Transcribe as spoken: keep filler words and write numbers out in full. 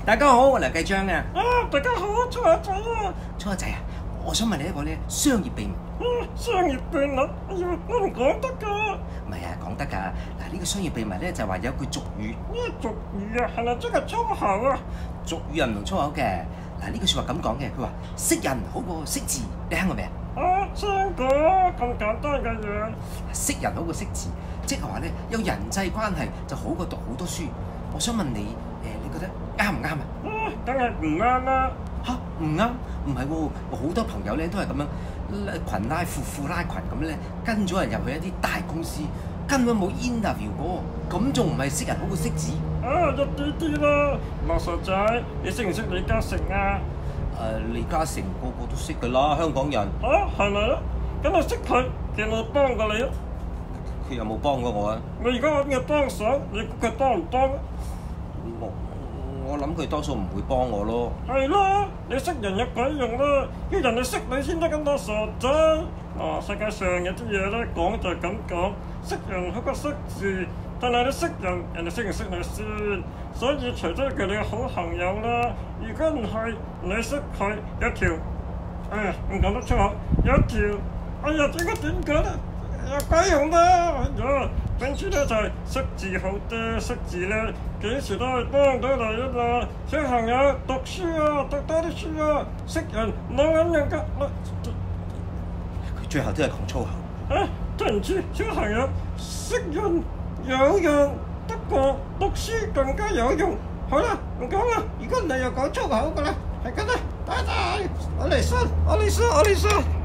大家好，我梁繼章啊。 啊，大家好，粗下仔啊！ 粗下仔啊，我想問你一個咧商業秘密。 嗯，商業秘密，哎呀，我唔講得㗎。 唔係啊，講得㗎。嗱，呢個商業秘密咧就係話有句俗語。 呢個俗語啊，係咪即係粗口啊？ 俗語係唔同粗口嘅。嗱，呢句説話咁講嘅，佢話識人好過識字，你聽過未啊？ 啊，聽過咁簡單嘅嘢。 識人好過識字，即係話咧有人際關係就好過讀好多書。我想問你，誒，你覺得啱唔啱啊？ 啊，梗係唔啱啦。 嚇，唔啱？唔係喎，我好多朋友咧都係咁樣裙拉褲，褲拉裙咁咧，跟咗人入去一啲大公司，根本冇 interview 過，咁仲唔係識人好過識字？ 啊，一啲啲啦。羅傻仔，你識唔識李嘉誠啊？ 誒，李嘉誠個個都識㗎啦，香港人。 啊，係咪啊？咁我識佢，有冇幫過你啊？ 佢有冇幫過我啊？ 我而家揾佢幫手，你估佢幫唔幫啊？ 我我諗佢多數唔會幫我咯。 係啦，你識人有鬼用啦，要人哋識你先得咁多傻仔。哦，世界上有啲嘢咧講就係咁講，識人好過識字，但係你識人，人哋識唔識你先？所以除咗佢哋嘅好朋友啦，如果唔係你識佢有條，哎呀唔講得出口，有條，哎呀點解點講咧？有鬼用啦！哎呀，總之咧就係識字好啲，識字咧幾時都可以幫到你啊嘛！小朋友讀書啊，讀多啲書啊，識人冇咁樣㗎。 佢最後都係講粗口。 啊，對唔住，小朋友，識人有用，不過讀書更加有用。好啦，唔講啦，如果你又講粗口㗎啦，係咁啦，拜拜，我嚟先，我嚟先，我嚟先。